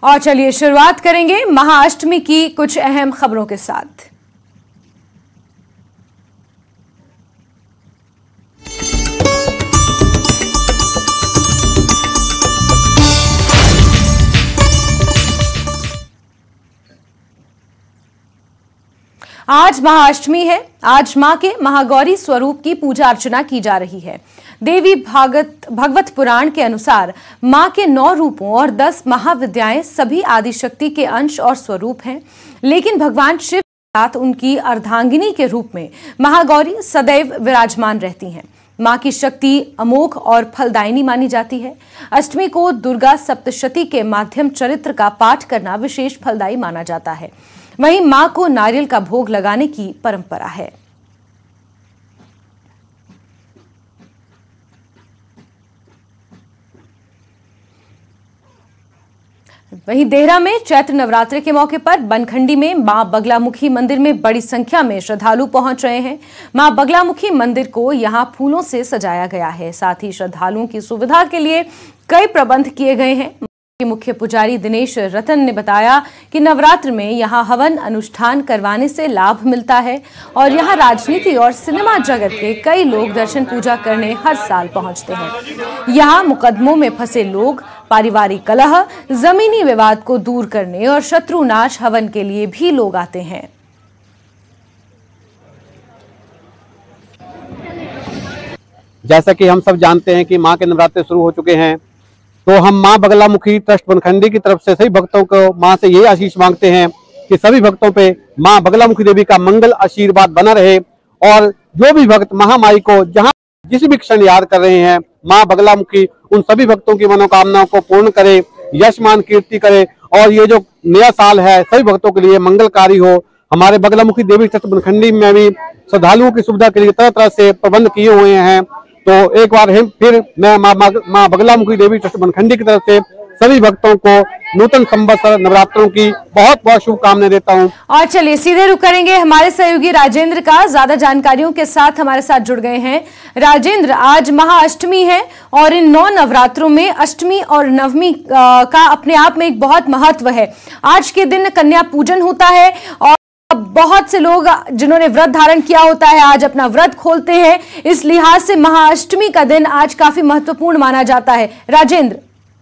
और चलिए शुरुआत करेंगे महाअष्टमी की कुछ अहम खबरों के साथ। आज महाअष्टमी है। आज मां के महागौरी स्वरूप की पूजा अर्चना की जा रही है। देवी भागवत पुराण के अनुसार मां के 9 रूपों और 10 महाविद्याएं सभी आदिशक्ति के अंश और स्वरूप हैं, लेकिन भगवान शिव के साथ उनकी अर्धांगिनी के रूप में महागौरी सदैव विराजमान रहती हैं। मां की शक्ति अमोघ और फलदायिनी मानी जाती है। अष्टमी को दुर्गा सप्तशती के माध्यम चरित्र का पाठ करना विशेष फलदायी माना जाता है। वहीं मां को नारियल का भोग लगाने की परंपरा है। वहीं देहरा में चैत्र नवरात्रि के मौके पर बनखंडी में मां बगलामुखी मंदिर में बड़ी संख्या में श्रद्धालु पहुंच रहे हैं। मां बगलामुखी मंदिर को यहां फूलों से सजाया गया है। साथ ही श्रद्धालुओं की सुविधा के लिए कई प्रबंध किए गए हैं। मुख्य पुजारी दिनेश रतन ने बताया कि नवरात्र में यहां हवन अनुष्ठान करवाने से लाभ मिलता है और यहां राजनीति और सिनेमा जगत के कई लोग दर्शन पूजा करने हर साल पहुंचते हैं। यहां मुकदमों में फंसे लोग पारिवारिक कलह, जमीनी विवाद को दूर करने और शत्रुनाश हवन के लिए भी लोग आते हैं। जैसा कि हम सब जानते हैं कि मां के नवरात्रे शुरू हो चुके हैं, तो हम मां बगलामुखी ट्रस्ट बनखंडी की तरफ से सभी भक्तों को मां से यही आशीष मांगते हैं कि सभी भक्तों पे मां बगलामुखी देवी का मंगल आशीर्वाद बना रहे और जो भी भक्त महामाई को जहां जिस भी क्षण याद कर रहे हैं, मां बगलामुखी उन सभी भक्तों की मनोकामनाओं को पूर्ण करे, यशमान कीर्ति करे और ये जो नया साल है सभी भक्तों के लिए मंगलकारी हो। हमारे बगलामुखी देवी ट्रस्ट बनखंडी में भी श्रद्धालुओं की सुविधा के लिए तरह तरह से प्रबंध किए हुए हैं। तो एक बार फिर मैं मां बगलामुखी देवी ट्रस्ट बनखंडी की तरफ से सभी भक्तों को नूतन संवत्सर नवरात्रों की बहुत बहुत शुभकामनाएं देता हूं। और चलिए सीधे रुक करेंगे हमारे सहयोगी राजेंद्र का। ज्यादा जानकारियों के साथ हमारे साथ जुड़ गए हैं। राजेंद्र, आज महाअष्टमी है और इन 9 नवरात्रों में अष्टमी और नवमी का अपने आप में एक बहुत महत्व है। आज के दिन कन्या पूजन होता है और बहुत से लोग जिन्होंने व्रत धारण किया होता है आज अपना व्रत खोलते हैं। इस लिहाज से महाअष्टमी का दिन आज काफी महत्वपूर्ण माना जाता है। राजेंद्र,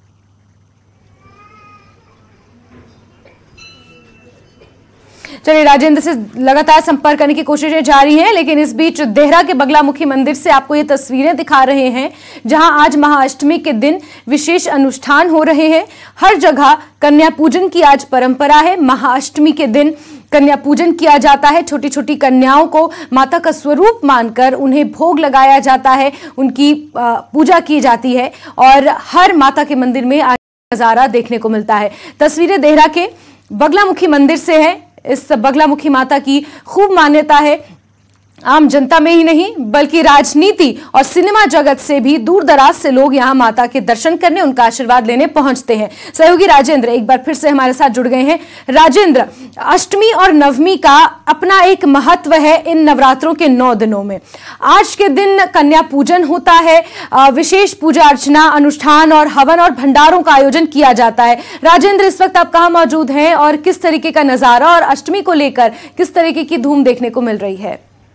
चलिए राजेंद्र से लगातार संपर्क करने की कोशिशें जारी हैं, लेकिन इस बीच देहरा के बगलामुखी मंदिर से आपको ये तस्वीरें दिखा रहे हैं जहां आज महाअष्टमी के दिन विशेष अनुष्ठान हो रहे हैं। हर जगह कन्या पूजन की आज परंपरा है। महाअष्टमी के दिन कन्या पूजन किया जाता है। छोटी छोटी कन्याओं को माता का स्वरूप मानकर उन्हें भोग लगाया जाता है, उनकी पूजा की जाती है और हर माता के मंदिर में आज नजारा देखने को मिलता है। तस्वीरें देहरा के बगलामुखी मंदिर से है। इस बगलामुखी माता की खूब मान्यता है। आम जनता में ही नहीं बल्कि राजनीति और सिनेमा जगत से भी दूर दराज से लोग यहां माता के दर्शन करने, उनका आशीर्वाद लेने पहुंचते हैं। सहयोगी राजेंद्र एक बार फिर से हमारे साथ जुड़ गए हैं। राजेंद्र, अष्टमी और नवमी का अपना एक महत्व है इन नवरात्रों के 9 दिनों में। आज के दिन कन्या पूजन होता है, विशेष पूजा अर्चना, अनुष्ठान और हवन और भंडारों का आयोजन किया जाता है। राजेंद्र, इस वक्त आप कहां मौजूद हैं और किस तरीके का नजारा और अष्टमी को लेकर किस तरीके की धूम देखने को मिल रही है?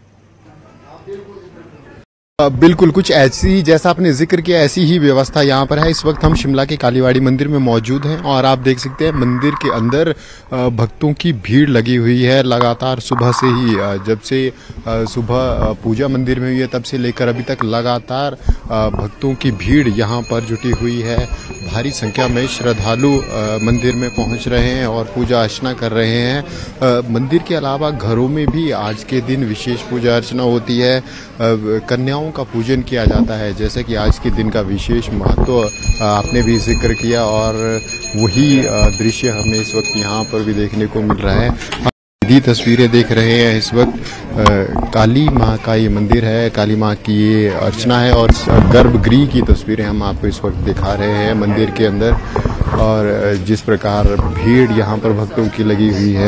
बिल्कुल कुछ ऐसी, जैसा आपने जिक्र किया, ऐसी ही व्यवस्था यहाँ पर है। इस वक्त हम शिमला के कालीवाड़ी मंदिर में मौजूद हैं और आप देख सकते हैं मंदिर के अंदर भक्तों की भीड़ लगी हुई है। लगातार सुबह से ही, जब से सुबह पूजा मंदिर में हुई है तब से लेकर अभी तक लगातार भक्तों की भीड़ यहाँ पर जुटी हुई है। भारी संख्या में श्रद्धालु मंदिर में पहुँच रहे हैं और पूजा अर्चना कर रहे हैं। मंदिर के अलावा घरों में भी आज के दिन विशेष पूजा अर्चना होती है। कन्याओं का पूजन किया जाता है, जैसे कि आज के दिन का विशेष महत्व आपने भी जिक्र किया और वही दृश्य हमें इस वक्त यहाँ पर भी देखने को मिल रहा है। सीधी तस्वीरें देख रहे हैं इस वक्त काली माँ का ये मंदिर है, काली माँ की ये अर्चना है और गर्भगृह की तस्वीरें हम आपको इस वक्त दिखा रहे हैं मंदिर के अंदर। और जिस प्रकार भीड़ यहाँ पर भक्तों की लगी हुई है,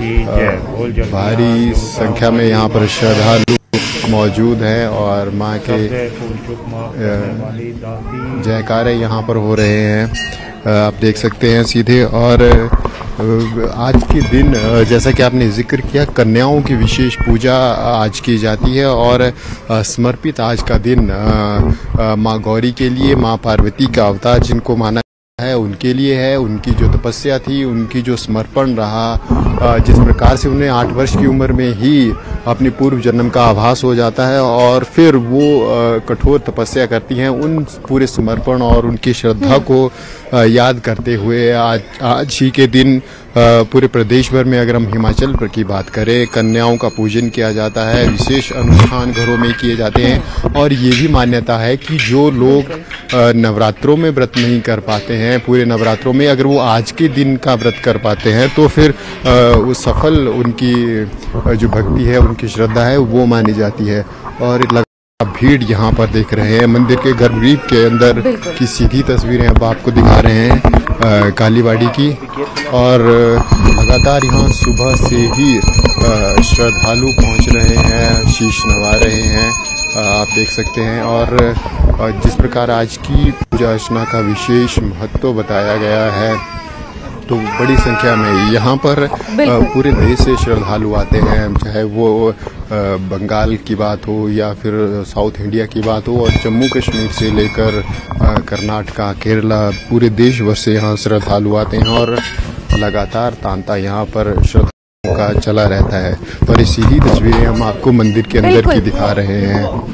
भारी संख्या में यहाँ पर श्रद्धालु मौजूद है और माँ के जयकारे यहाँ पर हो रहे हैं। आप देख सकते हैं सीधे। और आज के दिन जैसा कि आपने जिक्र किया, कन्याओं की विशेष पूजा आज की जाती है और समर्पित आज का दिन माँ गौरी के लिए, माँ पार्वती का अवतार जिनको माना है उनके लिए है। उनकी जो तपस्या थी, उनकी जो समर्पण रहा, जिस प्रकार से उन्हें 8 वर्ष की उम्र में ही अपनी पूर्व जन्म का आभास हो जाता है और फिर वो कठोर तपस्या करती हैं, उन पूरे समर्पण और उनकी श्रद्धा को याद करते हुए आज ही के दिन पूरे प्रदेश भर में, अगर हम हिमाचल की बात करें, कन्याओं का पूजन किया जाता है। विशेष अनुष्ठान घरों में किए जाते हैं और ये भी मान्यता है कि जो लोग नवरात्रों में व्रत नहीं कर पाते हैं, पूरे नवरात्रों में अगर वो आज के दिन का व्रत कर पाते हैं तो फिर वो सफल, उनकी जो भक्ति है, उनकी श्रद्धा है, वो मानी जाती है। और भीड़ यहाँ पर देख रहे हैं मंदिर के गर्भगृह के अंदर की सीधी तस्वीरें अब आपको दिखा रहे हैं कालीबाड़ी की। और लगातार यहाँ सुबह से ही श्रद्धालु पहुँच रहे हैं, शीश नवा रहे हैं, आप देख सकते हैं। और जिस प्रकार आज की पूजा अर्चना का विशेष महत्व बताया गया है, तो बड़ी संख्या में यहाँ पर पूरे देश से श्रद्धालु आते हैं, चाहे वो बंगाल की बात हो या फिर साउथ इंडिया की बात हो, और जम्मू कश्मीर से लेकर कर्नाटका, केरला, पूरे देश भर से यहाँ श्रद्धालु आते हैं और लगातार तांता यहाँ पर श्रद्धालुओं का चला रहता है। और ये सीधी तस्वीरें हम आपको मंदिर के अंदर की दिखा रहे हैं।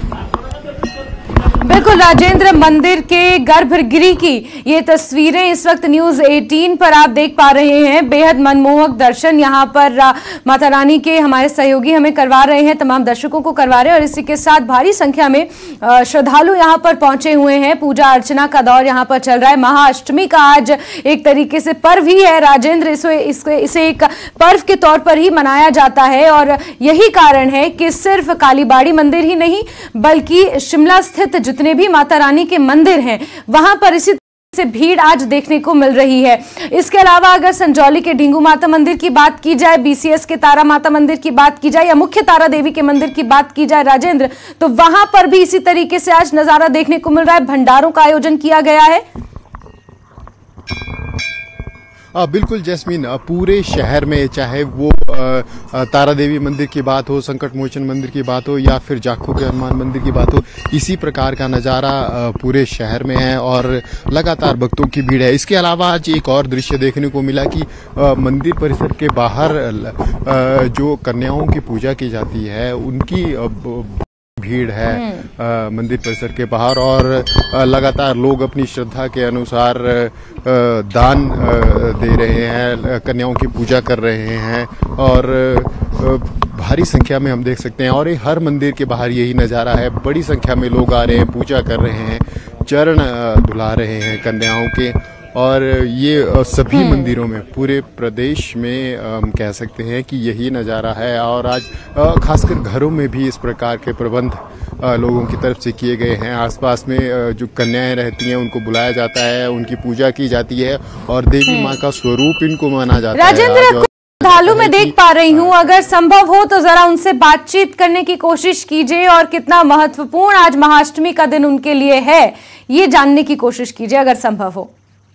बिल्कुल राजेंद्र, मंदिर के गर्भगृह की ये तस्वीरें इस वक्त न्यूज 18 पर आप देख पा रहे हैं। बेहद मनमोहक दर्शन यहाँ पर माता रानी के हमारे सहयोगी हमें करवा रहे हैं, तमाम दर्शकों को करवा रहे हैं। और इसी के साथ भारी संख्या में श्रद्धालु यहाँ पर पहुंचे हुए हैं। पूजा अर्चना का दौर यहाँ पर चल रहा है। महाअष्टमी का आज एक तरीके से पर्व ही है राजेंद्र, इसे एक पर्व के तौर पर ही मनाया जाता है। और यही कारण है कि सिर्फ कालीबाड़ी मंदिर ही नहीं बल्कि शिमला स्थित जितने भी माता रानी के मंदिर हैं वहां पर इसी से भीड़ आज देखने को मिल रही है। इसके अलावा अगर संजौली के ढींगू माता मंदिर की बात की जाए, BCS के तारा माता मंदिर की बात की जाए या मुख्य तारा देवी के मंदिर की बात की जाए राजेंद्र, तो वहां पर भी इसी तरीके से आज नजारा देखने को मिल रहा है। भंडारों का आयोजन किया गया है। बिल्कुल जैस्मीन, पूरे शहर में चाहे वो तारा देवी मंदिर की बात हो, संकट मोचन मंदिर की बात हो या फिर जाखू के हनुमान मंदिर की बात हो, इसी प्रकार का नज़ारा पूरे शहर में है और लगातार भक्तों की भीड़ है। इसके अलावा आज एक और दृश्य देखने को मिला कि मंदिर परिसर के बाहर जो कन्याओं की पूजा की जाती है उनकी भीड़ है मंदिर परिसर के बाहर। और लगातार लोग अपनी श्रद्धा के अनुसार दान दे रहे हैं, कन्याओं की पूजा कर रहे हैं और भारी संख्या में हम देख सकते हैं। और ये हर मंदिर के बाहर यही नज़ारा है, बड़ी संख्या में लोग आ रहे हैं, पूजा कर रहे हैं, चरण धुला रहे हैं कन्याओं के। और ये सभी मंदिरों में, पूरे प्रदेश में हम कह सकते हैं कि यही नज़ारा है। और आज खासकर घरों में भी इस प्रकार के प्रबंध लोगों की तरफ से किए गए हैं। आसपास में जो कन्याएं रहती हैं उनको बुलाया जाता है, उनकी पूजा की जाती है और देवी माँ का स्वरूप इनको माना जाता है। राजेंद्र, श्रद्धालु मैं देख पा रही हूँ, अगर संभव हो तो जरा उनसे बातचीत करने की कोशिश कीजिए और कितना महत्वपूर्ण आज महाअष्टमी का दिन उनके लिए है ये जानने की कोशिश कीजिए अगर संभव हो।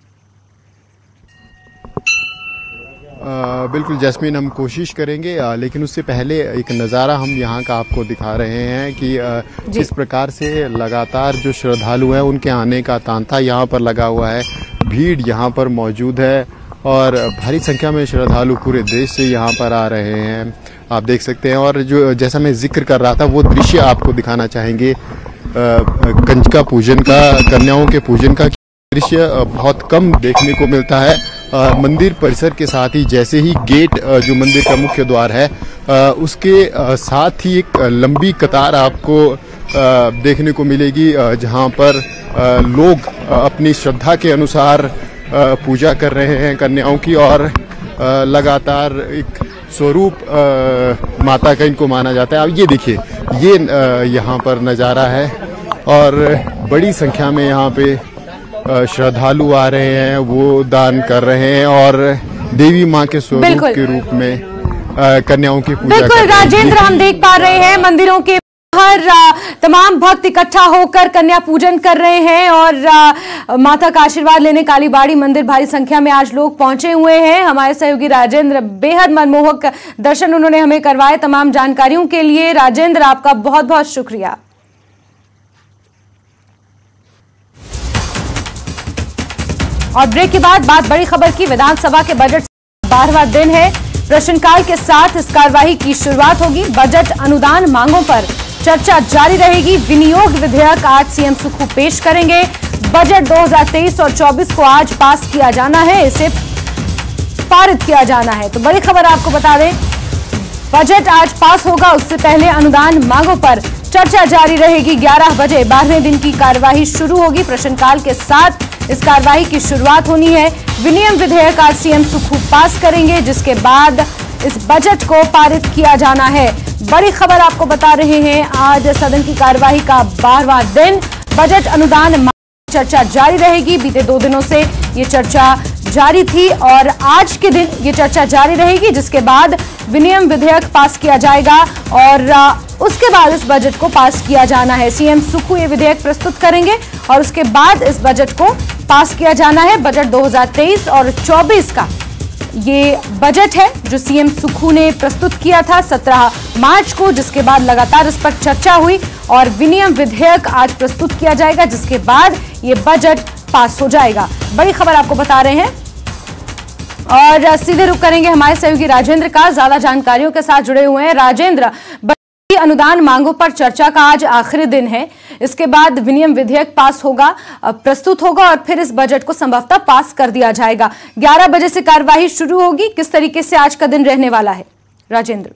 बिल्कुल जैस्मीन, हम कोशिश करेंगे, लेकिन उससे पहले एक नज़ारा हम यहाँ का आपको दिखा रहे हैं कि किस प्रकार से लगातार जो श्रद्धालु हैं उनके आने का तांता यहाँ पर लगा हुआ है। भीड़ यहाँ पर मौजूद है और भारी संख्या में श्रद्धालु पूरे देश से यहाँ पर आ रहे हैं, आप देख सकते हैं। और जो जैसा मैं जिक्र कर रहा था वो दृश्य आपको दिखाना चाहेंगे कंजका पूजन का, कन्याओं के पूजन का दृश्य बहुत कम देखने को मिलता है मंदिर परिसर के साथ ही। जैसे ही गेट जो मंदिर का मुख्य द्वार है उसके साथ ही एक लंबी कतार आपको देखने को मिलेगी जहां पर लोग अपनी श्रद्धा के अनुसार पूजा कर रहे हैं कन्याओं की। और लगातार एक स्वरूप माता का इनको माना जाता है। अब ये देखिए, ये यहाँ पर नज़ारा है और बड़ी संख्या में यहाँ पे श्रद्धालु आ रहे हैं, वो दान कर रहे हैं और देवी माँ के स्वरूप के रूप में कन्याओं की पूजा। बिल्कुल राजेंद्र, हम देख पा रहे हैं मंदिरों के बाहर पर तमाम भक्त इकट्ठा होकर कन्या पूजन कर रहे हैं और माता का आशीर्वाद लेने कालीबाड़ी मंदिर भारी संख्या में आज लोग पहुंचे हुए हैं। हमारे सहयोगी राजेंद्र, बेहद मनमोहक दर्शन उन्होंने हमें करवाए। तमाम जानकारियों के लिए राजेंद्र, आपका बहुत बहुत शुक्रिया। और ब्रेक के बाद बात बड़ी खबर की। विधानसभा के बजट 12वां दिन है। प्रश्नकाल के साथ इस कार्यवाही की शुरुआत होगी। बजट अनुदान मांगों पर चर्चा जारी रहेगी। विनियोग विधेयक आज सीएम सुक्खू पेश करेंगे। बजट 2023 और 24 को आज पास किया जाना है, इसे पारित किया जाना है। तो बड़ी खबर आपको बता दें, बजट आज पास होगा, उससे पहले अनुदान मांगों पर चर्चा जारी रहेगी। 11 बजे 12वें दिन की कार्यवाही शुरू होगी। प्रश्नकाल के साथ इस कार्यवाही की शुरुआत होनी है। विनियम विधेयक आज सीएम सुक्खू पास करेंगे, जिसके बाद इस बजट को पारित किया जाना है। बड़ी खबर आपको बता रहे हैं, आज सदन की कार्यवाही का 12वां दिन। बजट अनुदान चर्चा जारी रहेगी। बीते 2 दिनों से ये चर्चा जारी थी और आज के दिन ये चर्चा जारी रहेगी, जिसके बाद विनियम विधेयक पास किया जाएगा और उसके बाद इस बजट को पास किया जाना है। सीएम सुक्खू ये विधेयक प्रस्तुत करेंगे और उसके बाद इस बजट को पास किया जाना है। बजट 2023 और 24 का ये बजट है जो सीएम सुक्खू ने प्रस्तुत किया था 17 मार्च को, जिसके बाद लगातार इस पर चर्चा हुई और विनियम विधेयक आज प्रस्तुत किया जाएगा, जिसके बाद ये बजट पास हो जाएगा। बड़ी खबर आपको बता रहे हैं और सीधे रुख करेंगे हमारे सहयोगी राजेंद्र का, ज्यादा जानकारियों के साथ जुड़े हुए हैं। राजेंद्र, अनुदान मांगों पर चर्चा का आज आखिरी दिन है, इसके बाद विनियम विधेयक पास होगा, प्रस्तुत होगा और फिर इस बजट को संभवतः पास कर दिया जाएगा। 11 बजे से कार्यवाही शुरू होगी। किस तरीके से आज का दिन रहने वाला है राजेंद्र?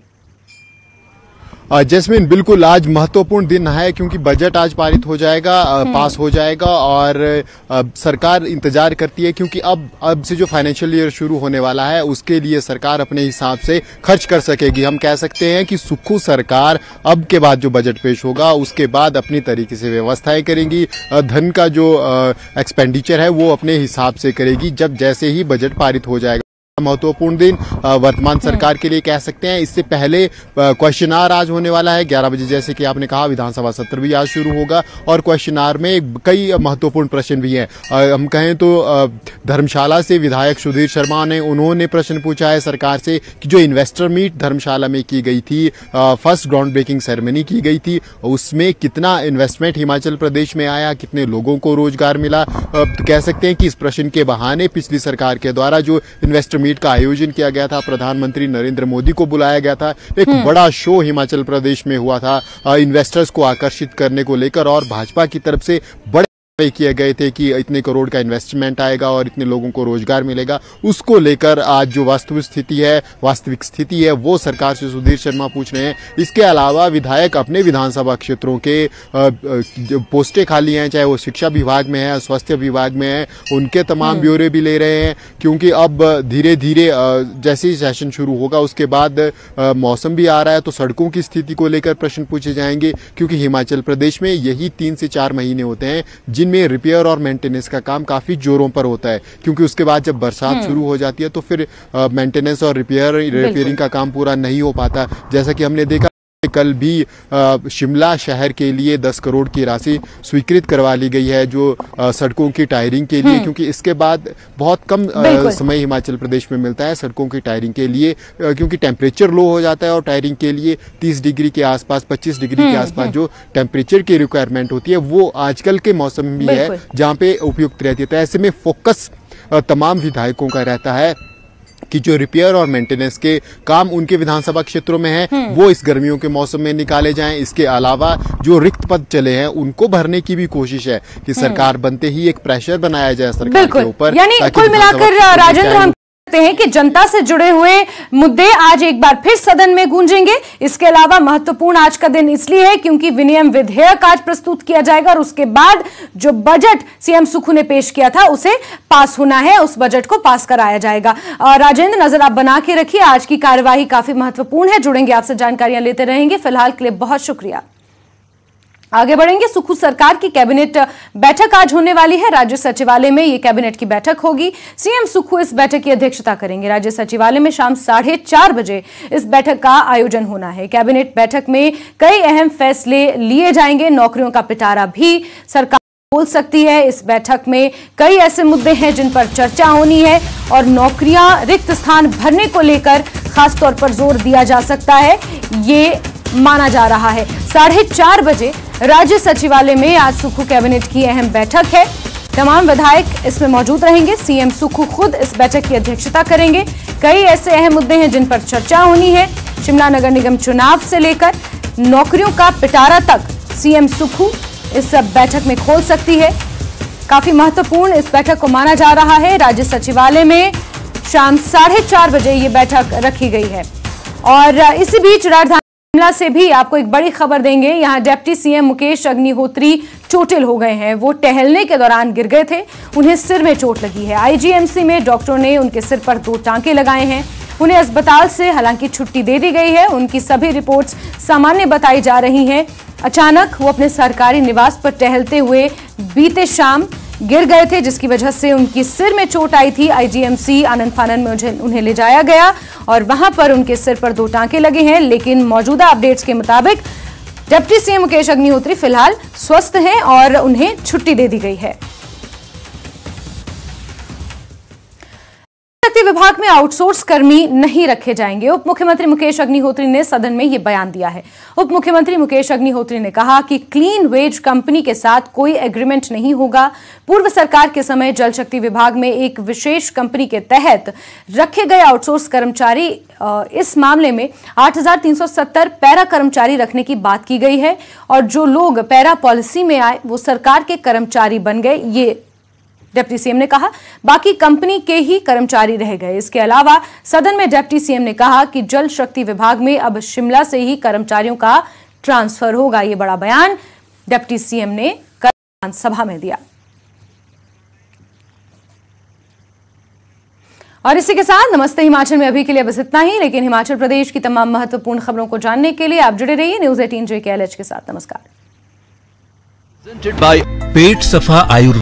जैस्मिन, बिल्कुल आज महत्वपूर्ण दिन है क्योंकि बजट आज पारित हो जाएगा, पास हो जाएगा और सरकार इंतजार करती है क्योंकि अब से जो फाइनेंशियल ईयर शुरू होने वाला है उसके लिए सरकार अपने हिसाब से खर्च कर सकेगी। हम कह सकते हैं कि सुक्खू सरकार अब के बाद जो बजट पेश होगा उसके बाद अपनी तरीके से व्यवस्थाएं करेंगी। धन का जो एक्सपेंडिचर है वो अपने हिसाब से करेगी जब जैसे ही बजट पारित हो जाएगा। महत्वपूर्ण दिन वर्तमान सरकार के लिए कह सकते हैं। इससे पहले क्वेश्चन आवर आज होने वाला है 11 बजे, जैसे कि आपने कहा विधानसभा सत्र भी आज शुरू होगा और क्वेश्चन आवर में कई महत्वपूर्ण प्रश्न भी हैं। हम कहें तो धर्मशाला से विधायक सुधीर शर्मा ने उन्होंने प्रश्न पूछा है सरकार से कि जो इन्वेस्टर मीट धर्मशाला में की गई थी, फर्स्ट ग्राउंड ब्रेकिंग सेरेमनी की गई थी, उसमें कितना इन्वेस्टमेंट हिमाचल प्रदेश में आया, कितने लोगों को रोजगार मिला। तो कह सकते हैं कि इस प्रश्न के बहाने पिछली सरकार के द्वारा जो इन्वेस्टर मीट का आयोजन किया गया था, प्रधानमंत्री नरेंद्र मोदी को बुलाया गया था, एक बड़ा शो हिमाचल प्रदेश में हुआ था इन्वेस्टर्स को आकर्षित करने को लेकर और भाजपा की तरफ से बड़े किए गए थे कि इतने करोड़ का इन्वेस्टमेंट आएगा और इतने लोगों को रोजगार मिलेगा। उसको लेकर आज जो वास्तविक स्थिति है वो सरकार से सुधीर शर्मा पूछ रहे हैं। इसके अलावा विधायक अपने विधानसभा क्षेत्रों के जो पोस्टें खाली हैं, चाहे वो शिक्षा विभाग में है, स्वास्थ्य विभाग में है, उनके तमाम ब्यौरे भी ले रहे हैं क्योंकि अब धीरे धीरे जैसे ही सेशन शुरू होगा उसके बाद मौसम भी आ रहा है तो सड़कों की स्थिति को लेकर प्रश्न पूछे जाएंगे क्योंकि हिमाचल प्रदेश में यही 3 से 4 महीने होते हैं जिनमें रिपेयर और मेंटेनेंस का काम काफी जोरों पर होता है क्योंकि उसके बाद जब बरसात शुरू हो जाती है तो फिर मेंटेनेंस और रिपेयरिंग का काम पूरा नहीं हो पाता। जैसा कि हमने देखा कल भी शिमला शहर के लिए 10 करोड़ की राशि स्वीकृत करवा ली गई है जो सड़कों की टायरिंग के लिए, क्योंकि इसके बाद बहुत कम समय हिमाचल प्रदेश में मिलता है सड़कों की टायरिंग के लिए क्योंकि टेम्परेचर लो हो जाता है और टायरिंग के लिए 30 डिग्री के आसपास 25 डिग्री के आसपास जो टेम्परेचर की रिक्वायरमेंट होती है वो आजकल के मौसम में भी है जहाँ पे उपयुक्त रहती है। तो ऐसे में फोकस तमाम विधायकों का रहता है कि जो रिपेयर और मेंटेनेंस के काम उनके विधानसभा क्षेत्रों में है वो इस गर्मियों के मौसम में निकाले जाएं। इसके अलावा जो रिक्त पद चले हैं उनको भरने की भी कोशिश है कि सरकार बनते ही एक प्रेशर बनाया जाए सरकार के ऊपर। यानी कुल मिलाकर राजेंद्र हम हैं कि जनता से जुड़े हुए मुद्दे आज एक बार फिर सदन में गूंजेंगे। इसके अलावा महत्वपूर्ण आज का दिन इसलिए है क्योंकि विनियम विधेयक आज प्रस्तुत किया जाएगा और उसके बाद जो बजट सीएम सुक्खू ने पेश किया था उसे पास होना है, उस बजट को पास कराया जाएगा। राजेंद्र, नजर आप बना के रखिए, आज की कार्यवाही काफी महत्वपूर्ण है। जुड़ेंगे आपसे, जानकारियां लेते रहेंगे। फिलहाल के लिए बहुत शुक्रिया। आगे बढ़ेंगे। सुक्खू सरकार की कैबिनेट बैठक आज होने वाली है। राज्य सचिवालय में यह कैबिनेट की बैठक होगी। सीएम सुक्खू इस बैठक की अध्यक्षता करेंगे। राज्य सचिवालय में शाम 4:30 बजे इस बैठक का आयोजन होना है। कैबिनेट बैठक में कई अहम फैसले लिए जाएंगे। नौकरियों का पिटारा भी सरकार बोल सकती है। इस बैठक में कई ऐसे मुद्दे हैं जिन पर चर्चा होनी है और नौकरियां रिक्त स्थान भरने को लेकर खासतौर पर जोर दिया जा सकता है, ये माना जा रहा है। 4:30 बजे राज्य सचिवालय में आज सुक्खू कैबिनेट की अहम बैठक है। तमाम विधायक इसमें मौजूद रहेंगे। सीएम सुक्खू खुद इस बैठक की अध्यक्षता करेंगे। कई ऐसे अहम मुद्दे हैं जिन पर चर्चा होनी है। शिमला नगर निगम चुनाव से लेकर नौकरियों का पिटारा तक सीएम सुक्खू इस बैठक में खोल सकती है। काफी महत्वपूर्ण इस बैठक को माना जा रहा है। राज्य सचिवालय में शाम 4:30 बजे ये बैठक रखी गई है। और इसी बीच राजधानी शिमला से भी आपको एक बड़ी खबर देंगे। यहां डिप्टी सीएम मुकेश अग्निहोत्री चोटिल हो गए हैं। वो टहलने के दौरान गिर गए थे, उन्हें सिर में चोट लगी है। आईजीएमसी में डॉक्टरों ने उनके सिर पर 2 टांके लगाए हैं। उन्हें अस्पताल से हालांकि छुट्टी दे दी गई है। उनकी सभी रिपोर्ट्स सामान्य बताई जा रही हैं। अचानक वो अपने सरकारी निवास पर टहलते हुए बीते शाम गिर गए थे, जिसकी वजह से उनकी सिर में चोट आई थी। आईजीएमसी आनंद फानन में उन्हें ले जाया गया और वहां पर उनके सिर पर 2 टांके लगे हैं। लेकिन मौजूदा अपडेट्स के मुताबिक डिप्टी सीएम मुकेश अग्निहोत्री फिलहाल स्वस्थ हैं और उन्हें छुट्टी दे दी गई है। विभाग में आउटसोर्स कर्मी नहीं रखे जाएंगे। उप मुख्यमंत्री मुकेश अग्निहोत्री ने सदन में यह बयान दिया है। उप मुख्यमंत्री मुकेश अग्निहोत्री ने कहा कि क्लीन वेज कंपनी के साथ कोई एग्रीमेंट नहीं होगा। पूर्व सरकार के समय जल शक्ति विभाग में एक विशेष कंपनी के तहत रखे गए आउटसोर्स कर्मचारी, इस मामले में 8,370 पैरा कर्मचारी रखने की बात की गई है और जो लोग पैरा पॉलिसी में आए वो सरकार के कर्मचारी बन गए, ये डिप्टी सीएम ने कहा। बाकी कंपनी के ही कर्मचारी रह गए। इसके अलावा सदन में डिप्टी सीएम ने कहा कि जल शक्ति विभाग में अब शिमला से ही कर्मचारियों का ट्रांसफर होगा। यह बड़ा बयान डिप्टी सीएम ने कल विधानसभा में दिया। और इसी के साथ नमस्ते हिमाचल में अभी के लिए बस इतना ही, लेकिन हिमाचल प्रदेश की तमाम महत्वपूर्ण खबरों को जानने के लिए आप जुड़े रहिए न्यूज़ 18 JKLH के साथ। नमस्कार। पेट सफा आयुर्वेद